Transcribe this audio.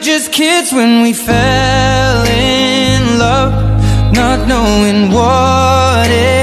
just kids when we fell in love, not knowing what it